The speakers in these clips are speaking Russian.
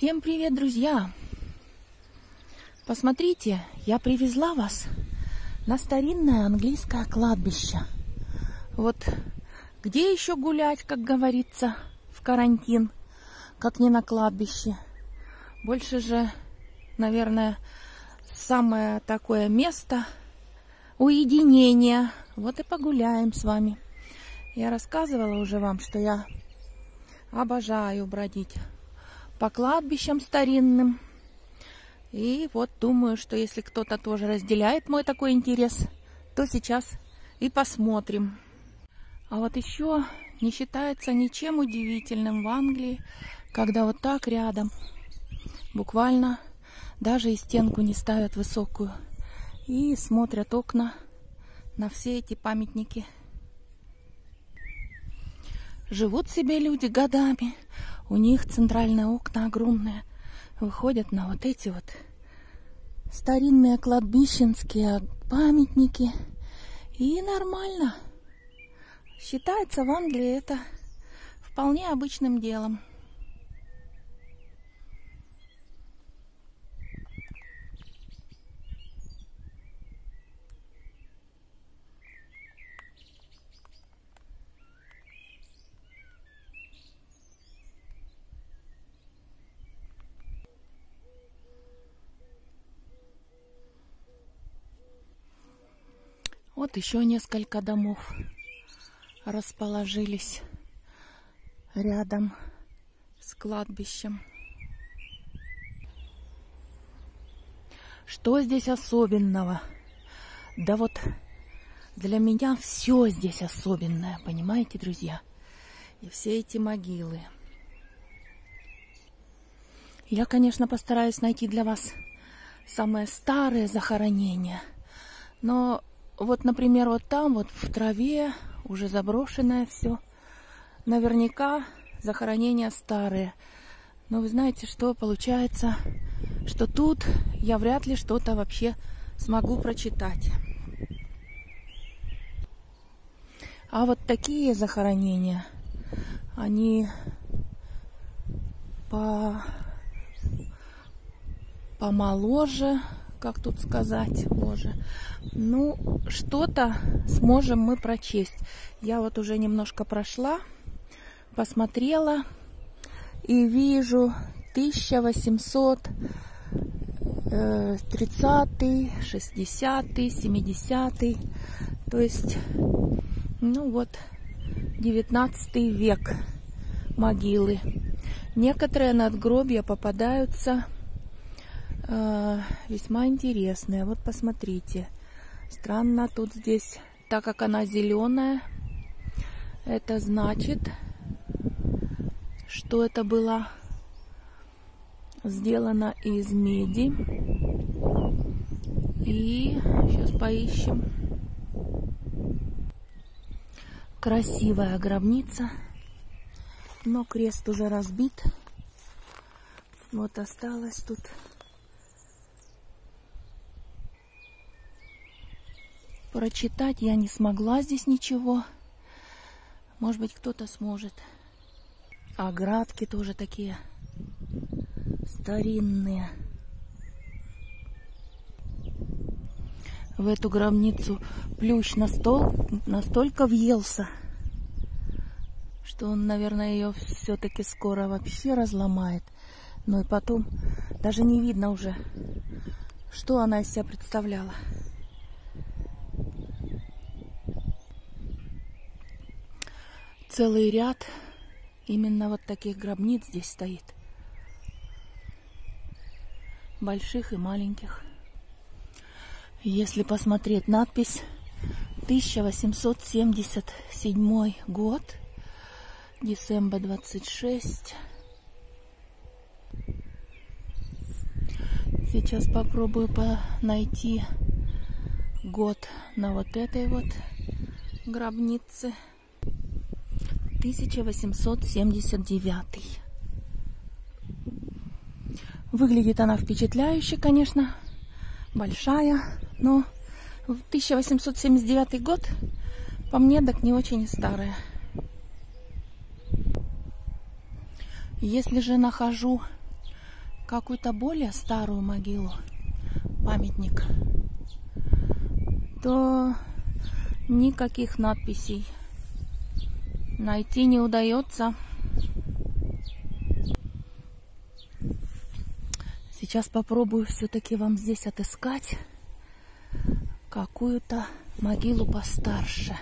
Всем привет, друзья! Посмотрите, я привезла вас на старинное английское кладбище. Вот где еще гулять, как говорится, в карантин, как не на кладбище. Больше же, наверное, самое такое место уединения. Вот и погуляем с вами. Я рассказывала уже вам, что я обожаю бродить по кладбищам старинным. И вот думаю, что если кто-то тоже разделяет мой такой интерес, то сейчас и посмотрим. А вот еще не считается ничем удивительным в Англии, когда вот так рядом, буквально даже и стенку не ставят высокую, и смотрят окна на все эти памятники. Живут себе люди годами, у них центральные окна огромные, выходят на вот эти вот старинные кладбищенские памятники. И нормально. Считается в Англии это вполне обычным делом. Вот еще несколько домов расположились рядом с кладбищем. Что здесь особенного? Да вот для меня все здесь особенное, понимаете, друзья? И все эти могилы. Я, конечно, постараюсь найти для вас самые старые захоронения, но вот, например, вот там, вот в траве, уже заброшенное все. Наверняка захоронения старые. Но вы знаете, что получается, что тут я вряд ли что-то вообще смогу прочитать. А вот такие захоронения, они помоложе, как тут сказать, боже. Ну, что-то сможем мы прочесть. Я вот уже немножко прошла, посмотрела и вижу 1830, 60, 70. То есть, ну вот, 19 век могилы. Некоторые надгробья попадаются весьма интересные. Вот посмотрите. Странно тут здесь, так как она зеленая, это значит, что это было сделано из меди. И сейчас поищем. Красивая гробница, но крест уже разбит. Вот осталось тут. Прочитать я не смогла здесь ничего. Может быть, кто-то сможет. Оградки тоже такие старинные. В эту гробницу плющ настолько въелся, что он, наверное, ее все-таки скоро вообще разломает. Ну и потом даже не видно уже, что она из себя представляла. Целый ряд именно вот таких гробниц здесь стоит. Больших и маленьких. Если посмотреть надпись 1877 год, Декабрь 26. Сейчас попробую найти год на вот этой вот гробнице. 1879. Выглядит она впечатляюще, конечно, большая, но 1879 год, по мне, так не очень старая. Если же нахожу какую-то более старую могилу, памятник, то никаких надписей найти не удается. Сейчас попробую все-таки вам здесь отыскать какую-то могилу постарше.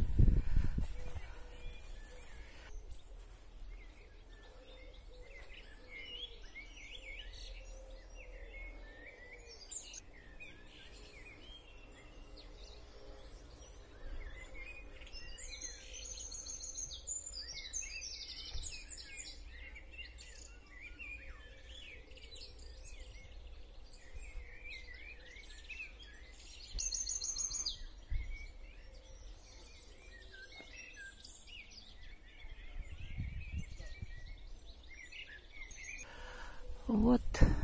Вот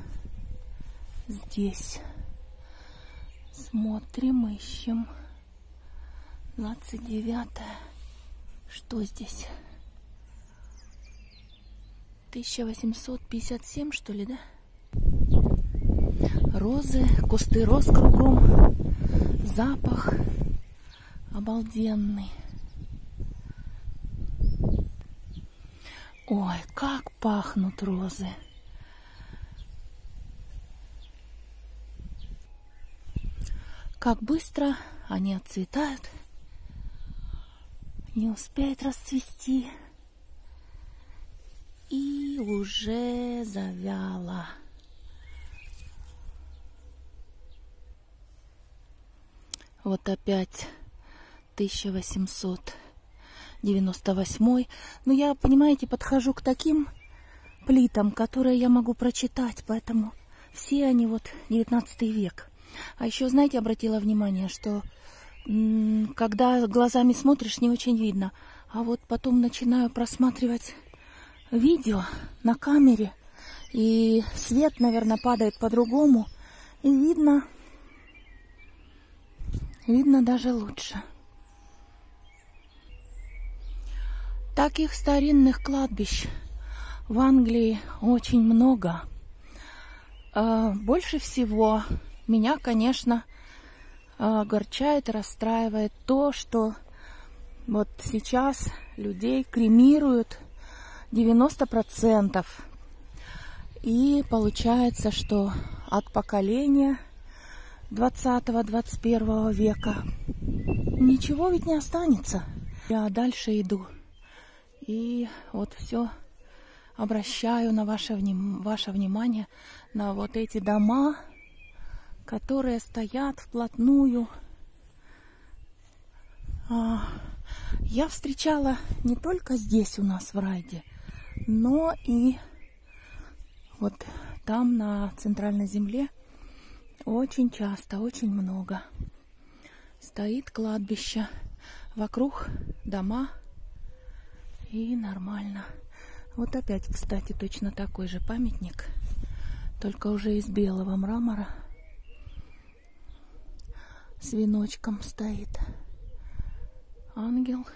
здесь. Смотрим, ищем. 29-е. Что здесь? 1857, что ли, да? Розы, кусты роз кругом. Запах обалденный. Ой, как пахнут розы. Как быстро они отцветают, не успеют расцвести, и уже завяло. Вот опять 1898. Но я, понимаете, подхожу к таким плитам, которые я могу прочитать, поэтому все они вот 19 век. А еще, знаете, обратила внимание, что когда глазами смотришь, не очень видно. А вот потом начинаю просматривать видео на камере, и свет, наверное, падает по-другому, и видно даже лучше. Таких старинных кладбищ в Англии очень много. Больше всего меня, конечно, огорчает и расстраивает то, что вот сейчас людей кремируют 90%. И получается, что от поколения 20-21 века ничего ведь не останется. Я дальше иду. И вот все обращаю на ваше внимание на вот эти дома, которые стоят вплотную. Я встречала не только здесь у нас в Райде, но и вот там на Центральной земле очень часто, очень много стоит кладбище. Вокруг дома, и нормально. Вот опять, кстати, точно такой же памятник, только уже из белого мрамора. С веночком стоит ангел.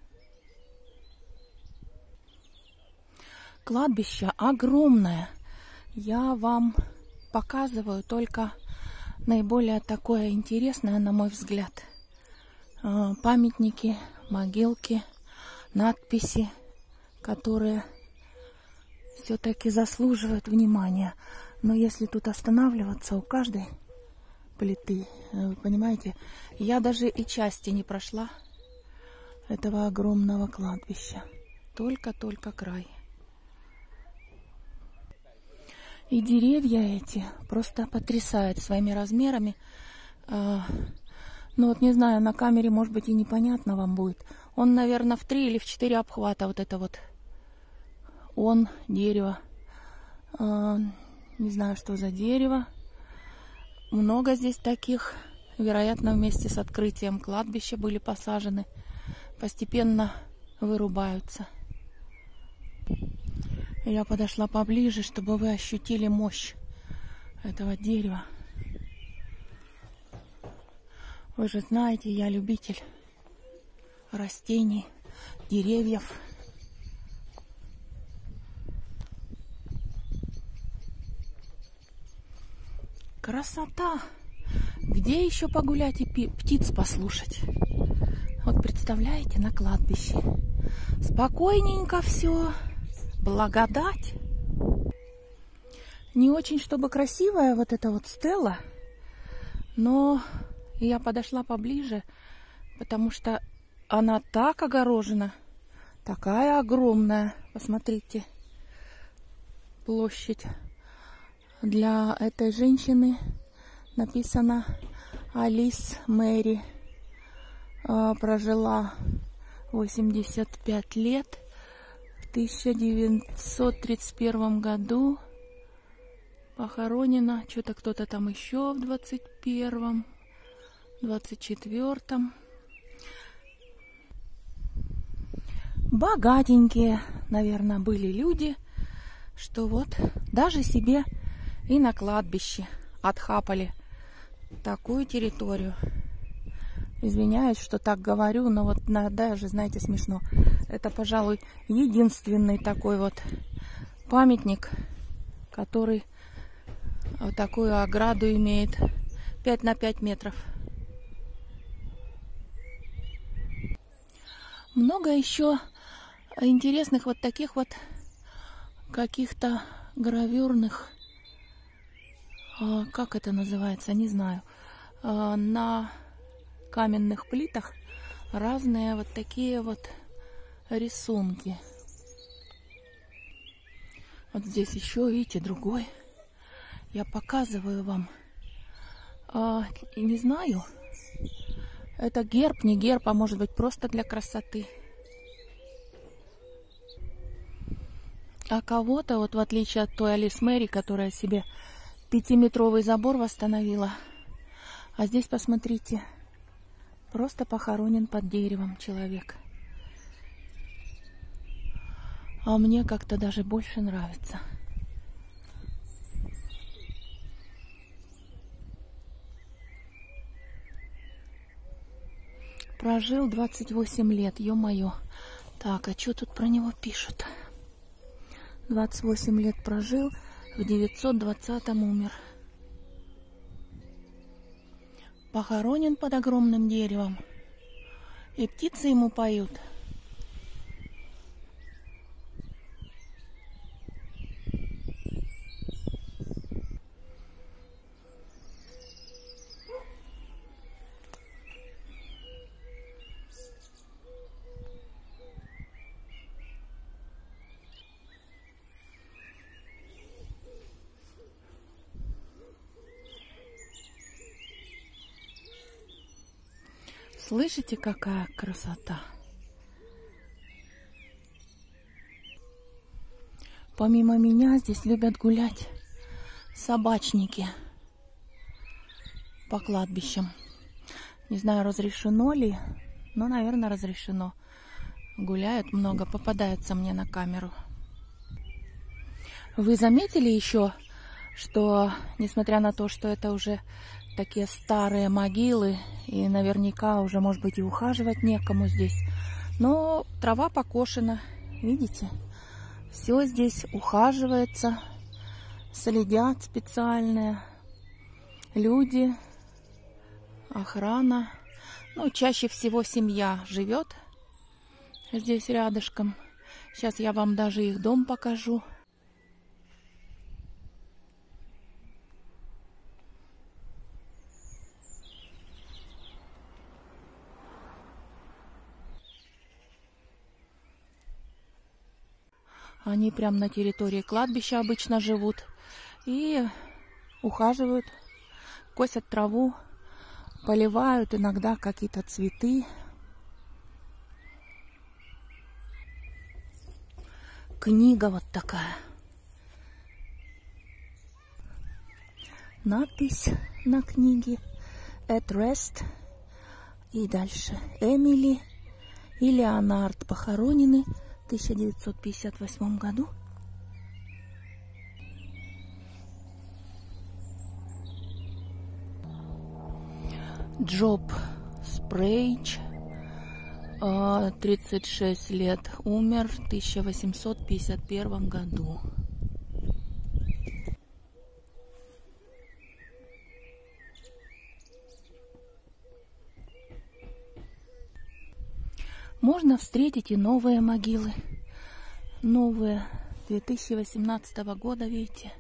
Кладбище огромное. Я вам показываю только наиболее такое интересное, на мой взгляд. Памятники, могилки, надписи, которые все-таки заслуживают внимания. Но если тут останавливаться у каждой плиты, вы понимаете, я даже и части не прошла этого огромного кладбища. Только край. И деревья эти просто потрясают своими размерами. Ну вот не знаю, на камере, может быть, и непонятно вам будет. Он, наверное, в 3 или в 4 обхвата вот это вот. Дерево. Не знаю, что за дерево. Много здесь таких. Вероятно, вместе с открытием кладбища были посажены. Постепенно вырубаются. Я подошла поближе, чтобы вы ощутили мощь этого дерева. Вы же знаете, я любитель растений, деревьев. Красота! Где еще погулять и птиц послушать? Вот представляете, на кладбище. Спокойненько все. Благодать. Не очень, чтобы красивая вот эта вот стела, но я подошла поближе, потому что она так огорожена, такая огромная. Посмотрите, площадь. Для этой женщины написано Алис Мэри. Прожила 85 лет. В 1931 году похоронена. Что-то кто-то там еще в 21-м, 24-м. Богатенькие, наверное, были люди, что вот даже себе и на кладбище отхапали такую территорию. Извиняюсь, что так говорю, но вот даже, знаете, смешно. Это, пожалуй, единственный такой вот памятник, который вот такую ограду имеет 5 на 5 метров. Много еще интересных вот таких вот каких-то гравюрных, как это называется, не знаю, на каменных плитах разные вот такие вот рисунки. Вот здесь еще, видите, другой. Я показываю вам. Не знаю, это герб, не герб, а может быть просто для красоты. А кого-то, вот в отличие от той Алис Мэри, которая себе 5-метровый забор восстановила, а здесь, посмотрите, просто похоронен под деревом человек. А мне как-то даже больше нравится. Прожил 28 лет, ё-моё. Так, а что тут про него пишут? 28 лет прожил, в 920-м умер. Похоронен под огромным деревом. И птицы ему поют. Слышите, какая красота? Помимо меня здесь любят гулять собачники по кладбищам. Не знаю, разрешено ли, но, наверное, разрешено. Гуляют много, попадаются мне на камеру. Вы заметили еще, что, несмотря на то, что это уже такие старые могилы, и наверняка уже, может быть, и ухаживать некому здесь, но трава покошена, видите? Все здесь ухаживается, следят специальные люди, охрана. Ну, чаще всего семья живет здесь рядышком. Сейчас я вам даже их дом покажу. Они прямо на территории кладбища обычно живут и ухаживают, косят траву, поливают иногда какие-то цветы. Книга вот такая. Надпись на книге «At Rest». И дальше. Эмили и Леонард похоронены в 1958 году. Джоб Спрейдж, 36 лет, умер в 1851 году. можно встретить и новые могилы. Новые 2018 года, видите,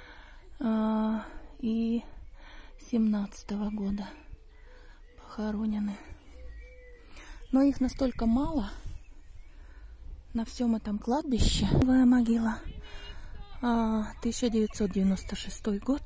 и 17 года похоронены. Но их настолько мало на всем этом кладбище. Новая могила, 1996 год.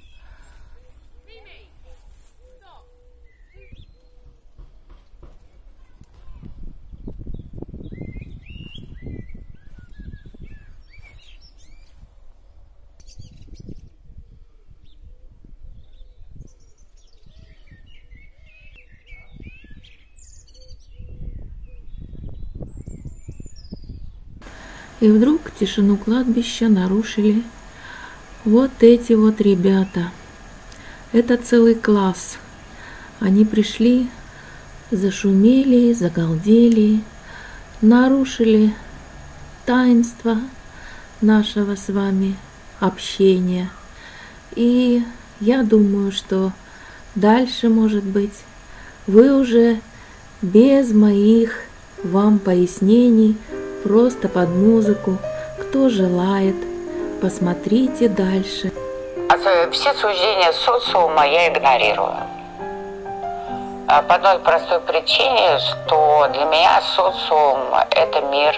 И вдруг тишину кладбища нарушили вот эти вот ребята. Это целый класс. Они пришли, зашумели, загалдели, нарушили таинство нашего с вами общения. И я думаю, что дальше, может быть, вы уже без моих вам пояснений, просто под музыку, кто желает, посмотрите дальше. Все суждения социума я игнорирую. По одной простой причине, что для меня социум – это мир.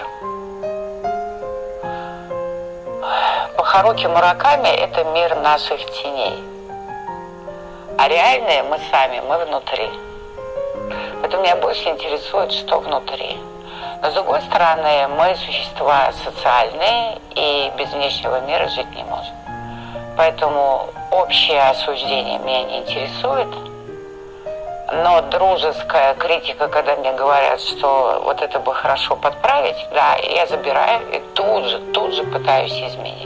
По Харуки Мураками это мир наших теней. А реальные мы сами, мы внутри. Поэтому меня больше интересует, что внутри. Но с другой стороны, мы существа социальные и без внешнего мира жить не можем. Поэтому общее осуждение меня не интересует. Но дружеская критика, когда мне говорят, что вот это бы хорошо подправить, да, я забираю и тут же пытаюсь изменить.